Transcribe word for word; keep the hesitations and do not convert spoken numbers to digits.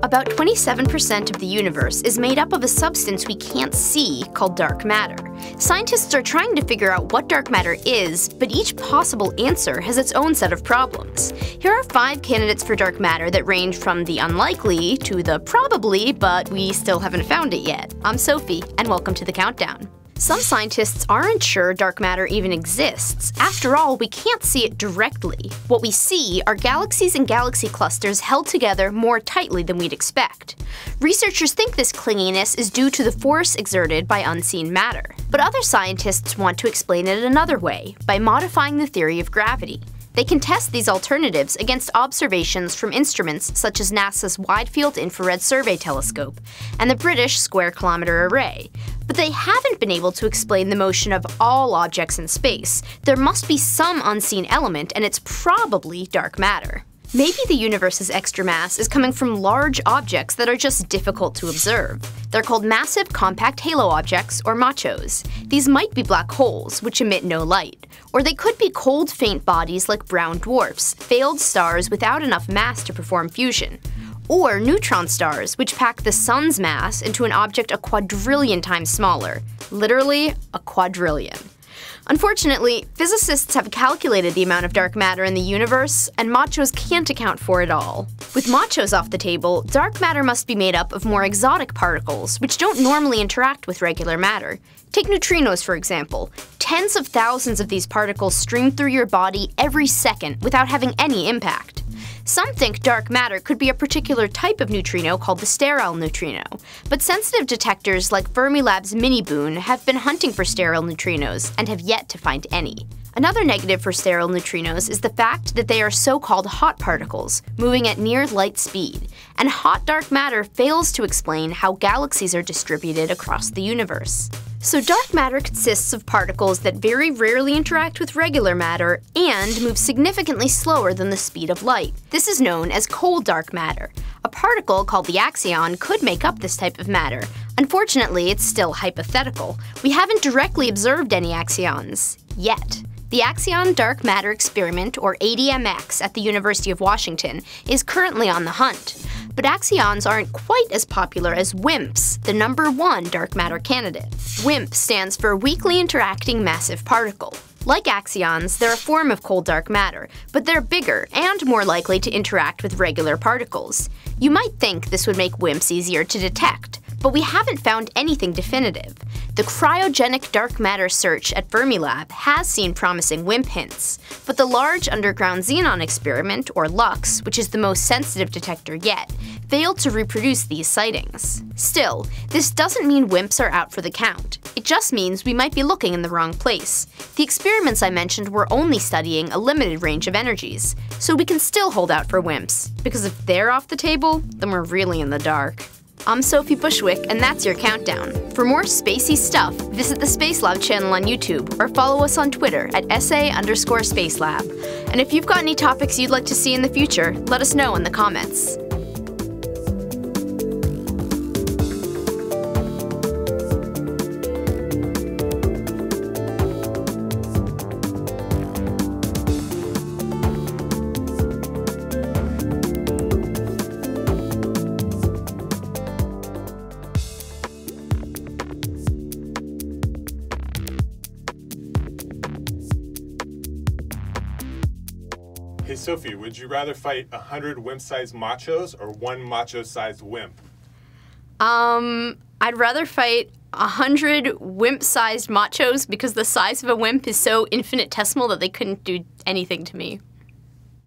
About twenty-seven percent of the universe is made up of a substance we can't see called dark matter. Scientists are trying to figure out what dark matter is, but each possible answer has its own set of problems. Here are five candidates for dark matter that range from the unlikely to the probably, but we still haven't found it yet. I'm Sophie, and welcome to the countdown. Some scientists aren't sure dark matter even exists. After all, we can't see it directly. What we see are galaxies and galaxy clusters held together more tightly than we'd expect. Researchers think this clinginess is due to the force exerted by unseen matter. But other scientists want to explain it another way, by modifying the theory of gravity. They can test these alternatives against observations from instruments such as NASA's Wide Field Infrared Survey Telescope and the British Square Kilometre Array. But they haven't been able to explain the motion of all objects in space. There must be some unseen element, and it's probably dark matter. Maybe the universe's extra mass is coming from large objects that are just difficult to observe. They're called massive compact halo objects, or machos. These might be black holes, which emit no light. Or they could be cold, faint bodies like brown dwarfs, failed stars without enough mass to perform fusion. Or neutron stars, which pack the sun's mass into an object a quadrillion times smaller. Literally, a quadrillion. Unfortunately, physicists have calculated the amount of dark matter in the universe, and machos can't account for it all. With machos off the table, dark matter must be made up of more exotic particles, which don't normally interact with regular matter. Take neutrinos, for example. Tens of thousands of these particles stream through your body every second without having any impact. Some think dark matter could be a particular type of neutrino called the sterile neutrino, but sensitive detectors like Fermilab's Mini-Boon have been hunting for sterile neutrinos and have yet to find any. Another negative for sterile neutrinos is the fact that they are so-called hot particles, moving at near light speed, and hot dark matter fails to explain how galaxies are distributed across the universe. So dark matter consists of particles that very rarely interact with regular matter and move significantly slower than the speed of light. This is known as cold dark matter. A particle called the axion could make up this type of matter. Unfortunately, it's still hypothetical. We haven't directly observed any axions yet. The Axion Dark Matter Experiment, or A D M X, at the University of Washington is currently on the hunt. But axions aren't quite as popular as WIMPs, the number one dark matter candidate. WIMP stands for Weakly Interacting Massive Particle. Like axions, they're a form of cold dark matter, but they're bigger and more likely to interact with regular particles. You might think this would make WIMPs easier to detect, but we haven't found anything definitive. The cryogenic dark matter search at Fermilab has seen promising WIMP hints, but the Large Underground Xenon Experiment, or LUX, which is the most sensitive detector yet, failed to reproduce these sightings. Still, this doesn't mean WIMPs are out for the count. It just means we might be looking in the wrong place. The experiments I mentioned were only studying a limited range of energies, so we can still hold out for WIMPs, because if they're off the table, then we're really in the dark. I'm Sophie Bushwick, and that's your countdown. For more spacey stuff, visit the Space Lab channel on YouTube or follow us on Twitter at SA underscore Spacelab. And if you've got any topics you'd like to see in the future, let us know in the comments. Hey Sophie, would you rather fight a hundred WIMP-sized machos or one macho-sized WIMP? Um, I'd rather fight a hundred WIMP-sized machos because the size of a WIMP is so infinitesimal that they couldn't do anything to me.